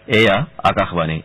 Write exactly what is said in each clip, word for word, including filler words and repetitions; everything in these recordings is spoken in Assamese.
এয়া আকাশবাণী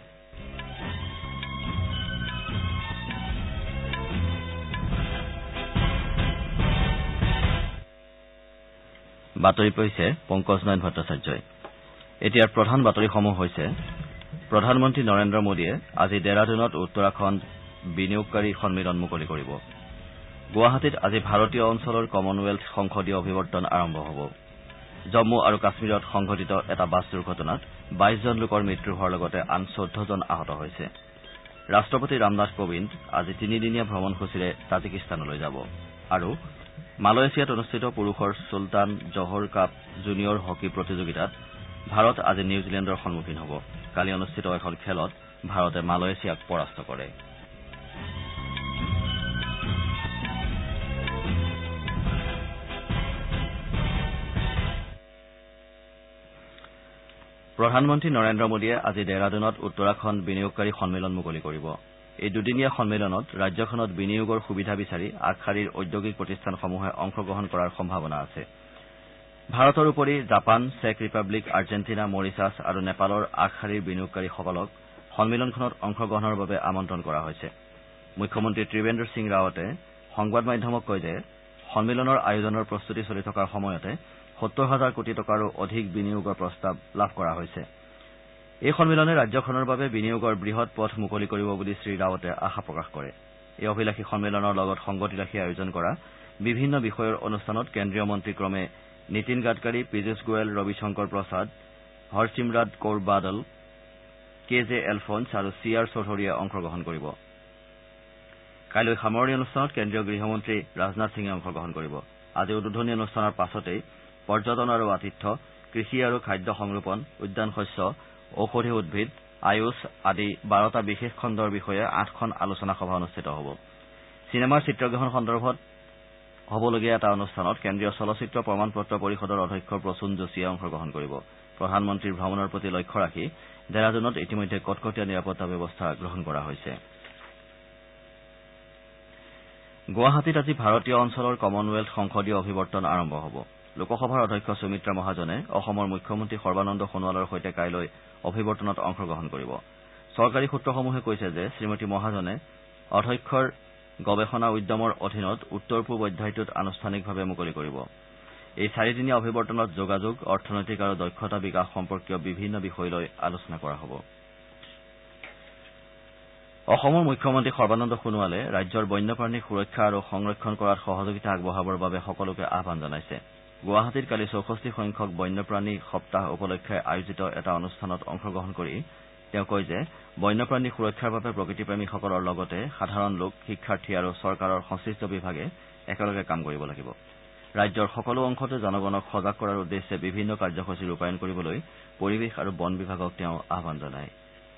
বাতৰি পঢ়িছে পংকজ নয়ন ভট্টাচাৰ্যই এতিয়াৰ প্ৰধান বাতৰিসমূহ হৈছে প্ৰধানমন্ত্ৰী নৰেন্দ্ৰ মোদীয়ে আজি ডেৰাডুনত উত্তৰাখণ্ড বিনিয়োগকাৰী সন্মিলন মুকলি কৰিব গুৱাহাটীত আজি ভাৰতীয় অঞ্চলৰ কমনৱেলথ সংসদীয় অভিৱৰ্তন আৰম্ভ হ'ব জম্মু আৰু কাশ্মীৰত সংঘটিত এটা বাছ দুৰ্ঘটনাত বাইশ জন লোকৰ মৃত্যু হোৱাৰ লগতে আন চৈধ্য জন আহত হৈছে ৰাষ্ট্ৰপতি ৰামনাথ কোবিন্দ আজি তিনিদিনীয়া ভ্ৰমণসূচীৰে তাজিকিস্তানলৈ যাব আৰু মালয়েছিয়াত অনুষ্ঠিত পুৰুষৰ Sultan Johor cup junior hockey প্ৰতিযোগিতাত ভাৰত আজি নিউজিলেণ্ডৰ সন্মুখীন হ'ব কালি অনুষ্ঠিত এখন খেলত ভাৰতে মালয়েছিয়াক পৰাস্ত কৰে প্ৰধানমন্ত্ৰী নৰেন্দ্ৰ মোদীয়ে আজি ডেৰাডুনত উত্তৰাখণ্ড বিনিয়োগকাৰী সন্মিলন মুকলি কৰিব এই দুদিনীয়া সন্মিলনত ৰাজ্যখনত বিনিয়োগৰ সুবিধা বিচাৰি আগশাৰীৰ ঔদ্যোগিক প্ৰতিষ্ঠানসমূহে অংশগ্ৰহণ কৰাৰ সম্ভাৱনা আছে ভাৰতৰ উপৰি জাপান চেক ৰিপাব্লিক আৰ্জেণ্টিনা মৰিছাছ আৰু নেপালৰ আগশাৰীৰ বিনিয়োগকাৰীসকলক সন্মিলনখনত অংশগ্ৰহণৰ বাবে আমন্ত্ৰণ কৰা হৈছে মুখ্যমন্ত্ৰী ত্ৰিবেন্দ্ৰ সিং ৰাৱটে সংবাদ মাধ্যমক কয় যে সন্মিলনৰ আয়োজনৰ প্ৰস্তুতি চলি থকাৰ সময়তে সত্তৰ হাজাৰ কোটি টকাৰো অধিক বিনিয়োগৰ প্ৰস্তাৱ লাভ কৰা হৈছে এই সন্মিলনে ৰাজ্যখনৰ বাবে বিনিয়োগৰ বৃহৎ পথ মুকলি কৰিব বুলি শ্ৰীৰাৱটে আশা প্ৰকাশ কৰে এই অভিলাষী সন্মিলনৰ লগত সংগতি ৰাখি আয়োজন কৰা বিভিন্ন বিষয়ৰ অনুষ্ঠানত কেন্দ্ৰীয় মন্ত্ৰী ক্ৰমে নীতিন গাডকাৰী পীযুষ গোৱেল ৰবিশংকৰ প্ৰসাদ হৰচিমৰাট কৌৰ বাদল কে জে এলফন্স আৰু চি আৰ চৌধুৰীয়ে অংশগ্ৰহণ কৰিব কাইলৈ সামৰণি অনুষ্ঠানত কেন্দ্ৰীয় গৃহমন্ত্ৰী ৰাজনাথ সিঙে অংশগ্ৰহণ কৰিব আজি উদ্বোধনী অনুষ্ঠানৰ পাছতেই পৰ্যটন আৰু আতিথ্য কৃষি আৰু খাদ্য সংৰোপণ উদ্যান শস্য ঔষধি উদ্ভিদ আয়ুষ আদি বাৰটা বিশেষ খণ্ডৰ বিষয়ে আঠখন আলোচনা সভা অনুষ্ঠিত হ'ব চিনেমাৰ চিত্ৰগ্ৰহণ সন্দৰ্ভত হ'বলগীয়া এটা অনুষ্ঠানত কেন্দ্ৰীয় চলচ্চিত্ৰ প্ৰমাণ পত্ৰ পৰিষদৰ অধ্যক্ষ প্ৰসূন যোশীয়ে অংশগ্ৰহণ কৰিব প্ৰধানমন্ত্ৰীৰ ভ্ৰমণৰ প্ৰতি লক্ষ্য ৰাখি ডেৰাডুনত ইতিমধ্যে কটকটীয়া নিৰাপত্তা ব্যৱস্থা গ্ৰহণ কৰা হৈছে গুৱাহাটীত আজি ভাৰতীয় অঞ্চলৰ কমনৱেলথ সংসদীয় অভিৱৰ্তন আৰম্ভ হ'ব লোকসভাৰ অধ্যক্ষ সুমিত্ৰা মহাজনে অসমৰ মুখ্যমন্ত্ৰী সৰ্বানন্দ সোণোৱালৰ সৈতে কাইলৈ অভিৱৰ্তনত অংশগ্ৰহণ কৰিব চৰকাৰী সূত্ৰসমূহে কৈছে যে শ্ৰীমতী মহাজনে অধ্যক্ষৰ গৱেষণা উদ্যমৰ অধীনত উত্তৰ পূব অধ্যায়টোত আনুষ্ঠানিকভাৱে মুকলি কৰিব এই চাৰিদিনীয়া অভিৱৰ্তনত যোগাযোগ অৰ্থনৈতিক আৰু দক্ষতা বিকাশ সম্পৰ্কীয় বিভিন্ন বিষয় লৈ আলোচনা কৰা হ'ব অসমৰ মুখ্যমন্ত্ৰী সৰ্বানন্দ সোণোৱালে ৰাজ্যৰ বন্যপ্ৰাণীক সুৰক্ষা আৰু সংৰক্ষণ কৰাত সহযোগিতা আগবঢ়াবৰ বাবে সকলোকে আহান জনাইছে গুৱাহাটীত কালি চৌষষ্ঠি সংখ্যক বন্যপ্ৰাণী সপ্তাহ উপলক্ষে আয়োজিত এটা অনুষ্ঠানত অংশগ্ৰহণ কৰি তেওঁ কয় যে বন্যপ্ৰাণী সুৰক্ষাৰ বাবে প্ৰকৃতিপ্ৰেমীসকলৰ লগতে সাধাৰণ লোক শিক্ষাৰ্থী আৰু চৰকাৰৰ সংশ্লিষ্ট বিভাগে একেলগে কাম কৰিব লাগিব ৰাজ্যৰ সকলো অংশতে জনগণক সজাগ কৰাৰ উদ্দেশ্যে বিভিন্ন কাৰ্যসূচী ৰূপায়ণ কৰিবলৈ পৰিৱেশ আৰু বন বিভাগক তেওঁ আহান জনায়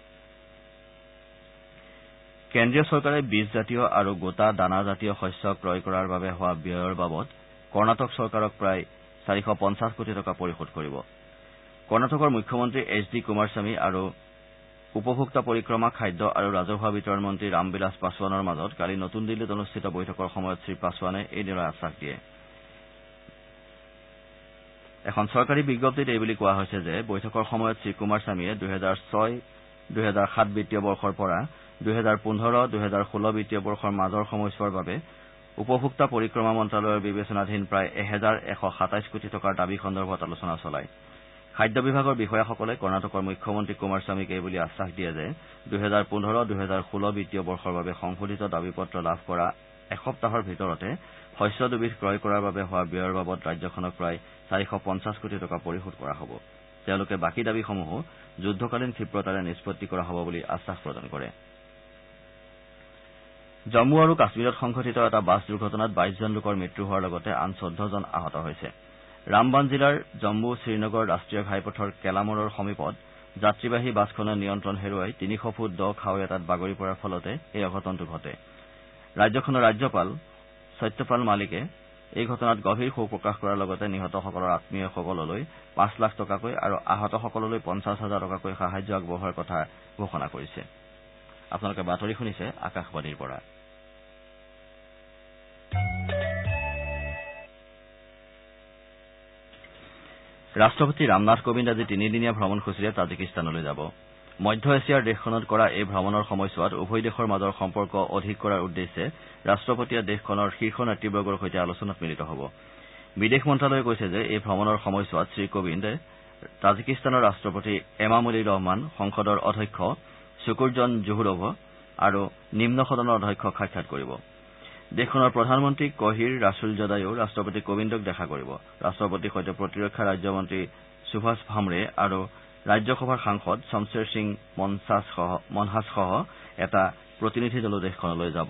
কেন্দ্ৰীয় চৰকাৰে বীজজাতীয় আৰু গোটা দানাজাতীয় শস্য ক্ৰয় কৰাৰ বাবে হোৱা ব্যয়ৰ বাবদ কৰ্ণাটক চৰকাৰক প্ৰায় চাৰিশ পঞ্চাছ কোটি টকা পৰিশোধ কৰিব কৰ্ণাটকৰ মুখ্যমন্ত্ৰী এইচ ডি কুমাৰস্বামী আৰু উপভোক্তা পৰিক্ৰমা খাদ্য আৰু ৰাজহুৱা বিতৰণ মন্ত্ৰী ৰামবিলাস পাছোৱানৰ মাজত কালি নতুন দিল্লীত অনুষ্ঠিত বৈঠকৰ সময়ত শ্ৰীপাছোৱানে এইদৰে আশ্বাস দিয়ে এখন চৰকাৰী বিজ্ঞপ্তিত এইবুলি কোৱা হৈছে যে বৈঠকৰ সময়ত শ্ৰীকুমাৰস্বামীয়ে দুহেজাৰ ছয় দুহেজাৰ সাত বিত্তীয় বৰ্ষৰ পৰা দুহেজাৰ পোন্ধৰ দুহেজাৰ ষোল্ল বিত্তীয় বৰ্ষৰ মাজৰ সময়ছোৱাৰ বাবে উপভোক্তা পৰিক্ৰমা মন্ত্ৰালয়ৰ বিবেচনাধীন প্ৰায় এহেজাৰ এশ সাতাইছ কোটি টকাৰ দাবী সন্দৰ্ভত আলোচনা চলায় খাদ্য বিভাগৰ বিষয়াসকলে কৰ্ণাটকৰ মুখ্যমন্ত্ৰী কুমাৰস্বামীক এইবুলি আশ্বাস দিয়ে যে দুহেজাৰ পোন্ধৰ দুহেজাৰ ষোল্ল বিত্তীয় বৰ্ষৰ বাবে সংশোধিত দাবী পত্ৰ লাভ কৰা এসপ্তাহৰ ভিতৰতে শস্য দুবিধ ক্ৰয় কৰাৰ বাবে হোৱা ব্যয়ৰ বাবদ ৰাজ্যখনক প্ৰায় চাৰিশ পঞ্চাছ কোটি টকা পৰিশোধ কৰা হ'ব তেওঁলোকে বাকী দাবীসমূহো যুদ্ধকালীন ক্ষীপ্ৰতাৰে নিষ্পত্তি কৰা হ'ব বুলি আশ্বাস প্ৰদান কৰে জম্মু আৰু কাশ্মীৰত সংঘটিত এটা বাছ দুৰ্ঘটনাত বাইশ জন লোকৰ মৃত্যু হোৱাৰ লগতে আন চৈধ্য জন আহত হৈছে ৰামবান জিলাৰ জম্মু শ্ৰীনগৰ ৰাষ্ট্ৰীয় ঘাইপথৰ কেলামৰৰ সমীপত যাত্ৰীবাহী বাছখনে নিয়ন্ত্ৰণ হেৰুৱাই তিনিশ ফুট দ খাৱৈ এটাত বাগৰি পৰাৰ ফলতে এই অঘটনটো ঘটে ৰাজ্যখনৰ ৰাজ্যপাল সত্যপাল মালিকে এই ঘটনাত গভীৰ শোক প্ৰকাশ কৰাৰ লগতে নিহতসকলৰ আত্মীয়সকললৈ পাঁচ লাখ টকাকৈ আৰু আহতসকললৈ পঞ্চাছ হাজাৰ টকাকৈ সাহায্য আগবঢ়োৱাৰ কথা ঘোষণা কৰিছে আপোনালোকে বাতৰি শুনিছে আকাশবাণীৰ পৰা ৰাষ্ট্ৰপতি ৰামনাথ কোবিন্দ আজি তিনিদিনীয়া ভ্ৰমণসূচীৰে তাজিকিস্তানলৈ যাব মধ্য এছিয়াৰ দেশখনত কৰা এই ভ্ৰমণৰ সময়ছোৱাত উভয় দেশৰ মাজৰ সম্পৰ্ক অধিক কৰাৰ উদ্দেশ্যে ৰাষ্ট্ৰপতিয়ে দেশখনৰ শীৰ্ষ নেতৃবৰ্গৰ সৈতে আলোচনাত মিলিত হ'ব বিদেশ মন্ত্ৰালয়ে কৈছে যে এই ভ্ৰমণৰ সময়ছোৱাত শ্ৰীকোবিন্দে তাজিকিস্তানৰ ৰাষ্ট্ৰপতি এমামলি ৰহমান সংসদৰ অধ্যক্ষ শুকুৰজন জুহুৰভ আৰু নিম্ন সদনৰ অধ্যক্ষক সাক্ষাৎ কৰিব দেশখনৰ প্ৰধানমন্ত্ৰী কহিৰ ৰাছুলজদায়ো ৰাষ্ট্ৰপতি কোবিন্দক দেখা কৰিব ৰাষ্ট্ৰপতিৰ সৈতে প্ৰতিৰক্ষা ৰাজ্যমন্ত্ৰী সুভাষ ভামৰে আৰু ৰাজ্যসভাৰ সাংসদ শমশেৰ সিং মনহাছসহ এটা প্ৰতিনিধি দলো দেশখনলৈ যাব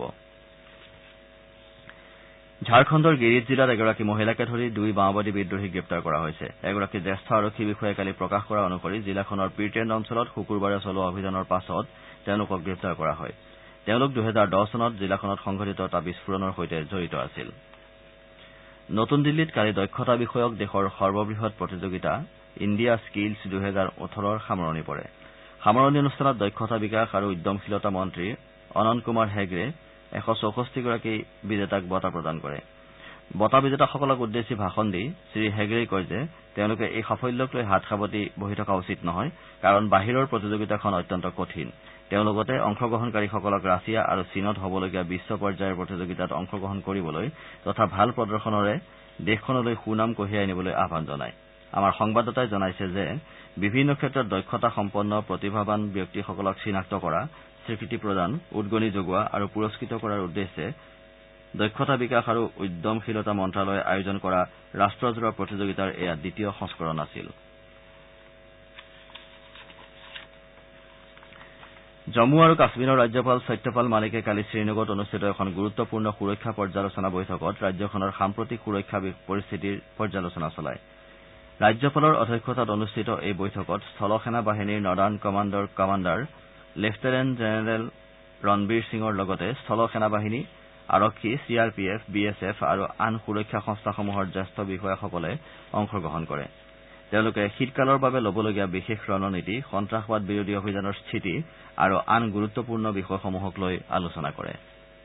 ঝাৰখণ্ডৰ গিৰিজ জিলাত এগৰাকী মহিলাকে ধৰি দুই মাওবাদী বিদ্ৰোহীক গ্ৰেপ্তাৰ কৰা হৈছে এগৰাকী জ্যেষ্ঠ আৰক্ষী বিষয়াই কালি প্ৰকাশ কৰা অনুসৰি জিলাখনৰ পীৰটেণ্ড অঞ্চলত শুকুৰবাৰে চলোৱা অভিযানৰ পাছত তেওঁলোকক গ্ৰেপ্তাৰ কৰা হয় তেওঁলোক দুহেজাৰ দহ চনত জিলাখনত সংঘটিত এটা বিস্ফোৰণৰ সৈতে জড়িত আছিল নতুন দিল্লীত কালি দক্ষতা বিষয়ক দেশৰ সৰ্ববৃহৎ প্ৰতিযোগিতা ইণ্ডিয়া স্কিলছ দুহেজাৰ ওঠৰৰ সামৰণি পৰে সামৰণি অনুষ্ঠানত দক্ষতা বিকাশ আৰু উদ্যমশীলতা মন্ত্ৰী অনন্ত কুমাৰ হেগড়ে এশ চৌষষ্ঠিগৰাকী বিজেতাক বঁটা প্ৰদান কৰে বঁটা বিজেতাসকলক উদ্দেশ্যি ভাষণ দি শ্ৰী হেগড়েই কয় যে তেওঁলোকে এই সাফল্যক লৈ হাত সাৱটি বহি থকা উচিত নহয় কাৰণ বাহিৰৰ প্ৰতিযোগিতাখন অত্যন্ত কঠিন তেওঁ লগতে অংশগ্ৰহণকাৰীসকলক ৰাছিয়া আৰু চীনত হ'বলগীয়া বিশ্ব পৰ্যায়ৰ প্ৰতিযোগিতাত অংশগ্ৰহণ কৰিবলৈ তথা ভাল প্ৰদৰ্শনেৰে দেশখনলৈ সুনাম কঢ়িয়াই আনিবলৈ আহান জনায় আমাৰ সংবাদদাতাই জনাইছে যে বিভিন্ন ক্ষেত্ৰত দক্ষতা সম্পন্ন প্ৰতিভাৱান ব্যক্তিসকলক চিনাক্ত কৰা স্বীকৃতি প্ৰদান উদগনি যোগোৱা আৰু পুৰস্কৃত কৰাৰ উদ্দেশ্যে দক্ষতা বিকাশ আৰু উদ্যমশীলতা মন্ত্ৰালয়ে আয়োজন কৰা ৰাষ্ট্ৰজোৰা প্ৰতিযোগিতাৰ এয়া দ্বিতীয় সংস্কৰণ আছিল জম্মু আৰু কাশ্মীৰৰ ৰাজ্যপাল সত্যপাল মালিকে কালি শ্ৰীনগৰত অনুষ্ঠিত এখন গুৰুত্বপূৰ্ণ সুৰক্ষা পৰ্যালোচনা বৈঠকত ৰাজ্যখনৰ সাম্প্ৰতিক সুৰক্ষা পৰিস্থিতিৰ পৰ্যালোচনা চলায় ৰাজ্যপালৰ অধ্যক্ষতাত অনুষ্ঠিত এই বৈঠকত স্থল সেনা বাহিনীৰ নৰ্ডাৰ্ণ কমাণ্ডৰ কমাণ্ডাৰ লেফটেনেণ্ট জেনেৰেল ৰণবীৰ সিঙৰ লগতে স্থল সেনা বাহিনী আৰক্ষী C R P F B S F আৰু আন সুৰক্ষা সংস্থাসমূহৰ জ্যেষ্ঠ বিষয়াসকলে অংশগ্ৰহণ কৰে তেওঁলোকে শীতকালৰ বাবে ল'বলগীয়া বিশেষ ৰণনীতি সন্ত্ৰাসবাদ বিৰোধী অভিযানৰ স্থিতি আৰু আন গুৰুত্বপূৰ্ণ বিষয়সমূহক লৈ আলোচনা কৰে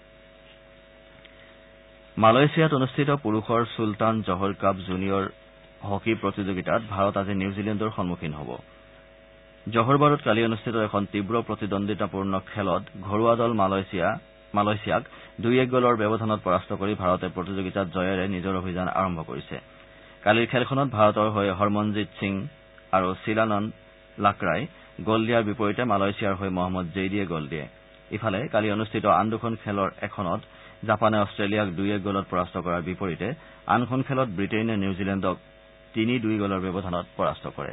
মালয়েছিয়াত অনুষ্ঠিত পুৰুষৰ Sultan Johor cup junior hockey প্ৰতিযোগিতাত ভাৰত আজি নিউজিলেণ্ডৰ সন্মুখীন হ'ব জহৰবাৰত কালি অনুষ্ঠিত এখন তীব্ৰ প্ৰতিদ্বন্দ্বিতাপূৰ্ণ খেলত ঘৰুৱা দল মালয়েছিয়া মালয়েছিয়াক দুই এক গ'লৰ ব্যৱধানত পৰাস্ত কৰি ভাৰতে প্ৰতিযোগিতাত জয়েৰে নিজৰ অভিযান আৰম্ভ কৰিছে কালিৰ খেলখনত ভাৰতৰ হৈ হৰমনজিৎ সিং আৰু শিলানন্দ লাকৰাই গ'ল দিয়াৰ বিপৰীতে মালয়েছিয়াৰ হৈ মহম্মদ জেইদিয়ে গ'ল দিয়ে ইফালে কালি অনুষ্ঠিত আন দুখন খেলৰ এখনত জাপানে অষ্ট্ৰেলিয়াক দুই এক গ'লত পৰাস্ত কৰাৰ বিপৰীতে আনখন খেলত ব্ৰিটেইনে নিউজিলেণ্ডক তিনি দুই গ'লৰ ব্যৱধানত পৰাস্ত কৰে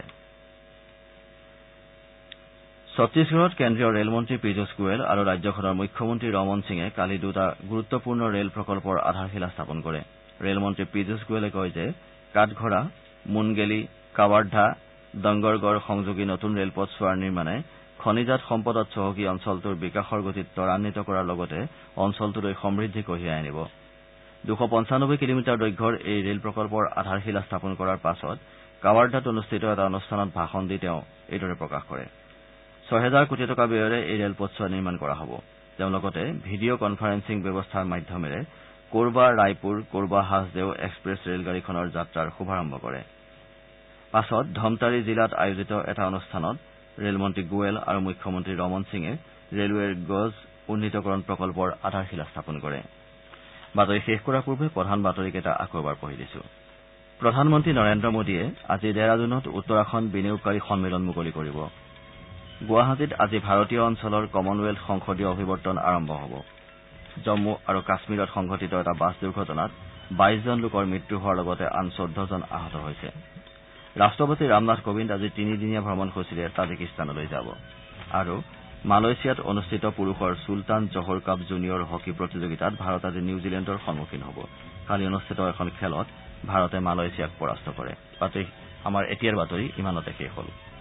ছত্তিশগড়ত কেন্দ্ৰীয় ৰেলমন্ত্ৰী পীযুষ গোৱেল আৰু ৰাজ্যখনৰ মুখ্যমন্ত্ৰী ৰমন সিঙে কালি দুটা গুৰুত্বপূৰ্ণ ৰেল প্ৰকল্পৰ আধাৰশিলা স্থাপন কৰে ৰেলমন্ত্ৰী পীযুষ গোৱেলে কয় যে কাঠঘৰা মুনগেলি কাৱাৰ্ধা দংগৰগড় সংযোগী নতুন ৰেলপথছোৱাৰ নিৰ্মাণে খনিজাত সম্পদত চহকী অঞ্চলটোৰ বিকাশৰ গতিত ত্বৰান্বিত কৰাৰ লগতে অঞ্চলটোলৈ সমৃদ্ধি কঢ়িয়াই আনিব দুশ পঞ্চানব্বৈ কিলোমিটাৰ দৈৰ্ঘ্যৰ এই ৰেল প্ৰকল্পৰ আধাৰশিলা স্থাপন কৰাৰ পাছত কাৱাৰ্ধাত অনুষ্ঠিত এটা অনুষ্ঠানত ভাষণ দি তেওঁ এইদৰে প্ৰকাশ কৰে ছয় হেজাৰ কোটি টকা ব্যয়েৰে এই ৰেলপথছোৱা নিৰ্মাণ কৰা হ'ব তেওঁ লগতে ভিডিঅ' কনফাৰেন্সিং ব্যৱস্থাৰ মাধ্যমেৰে কোৰবা ৰায়পুৰ কোৰবা হাজদেও এক্সপ্ৰেছ ৰেলগাড়ীখনৰ যাত্ৰাৰ শুভাৰম্ভ কৰে পাছত ধমতাৰী জিলাত আয়োজিত এটা অনুষ্ঠানত ৰেলমন্ত্ৰী গোৱেল আৰু মুখ্যমন্ত্ৰী ৰমন সিঙে ৰেলৱেৰ গজ উন্নীতকৰণ প্ৰকল্পৰ আধাৰশিলা স্থাপন কৰে বাতৰি শেষ কৰাৰ পূৰ্বে প্ৰধান বাতৰিকেইটা আকৌ এবাৰ পঢ়ি দিছো প্ৰধানমন্ত্ৰী নৰেন্দ্ৰ মোদীয়ে আজি ডেৰাডুনত উত্তৰাখণ্ড বিনিয়োগকাৰী সন্মিলন মুকলি কৰিব গুৱাহাটীত আজি ভাৰতীয় অঞ্চলৰ কমনৱেলথ সংসদীয় অভিৱৰ্তন আৰম্ভ হ'ব জম্মু আৰু কাশ্মীৰত সংঘটিত এটা বাছ দুৰ্ঘটনাত বাইশজন লোকৰ মৃত্যু হোৱাৰ লগতে আন চৈধ্যজন আহত হৈছে ৰাষ্ট্ৰপতি ৰামনাথ কোবিন্দ আজি তিনিদিনীয়া ভ্ৰমণসূচীৰে তাজিকিস্তানলৈ যাব আৰু মালয়েছিয়াত অনুষ্ঠিত পুৰুষৰ Sultan Johor cup junior hockey প্ৰতিযোগিতাত ভাৰত আজি নিউজিলেণ্ডৰ সন্মুখীন হ'ব কালি অনুষ্ঠিত এখন খেলত ভাৰতে মালয়েছিয়াক পৰাস্ত কৰে আমাৰ এতিয়াৰ বাতৰি ইমানতে শেষ হ'ল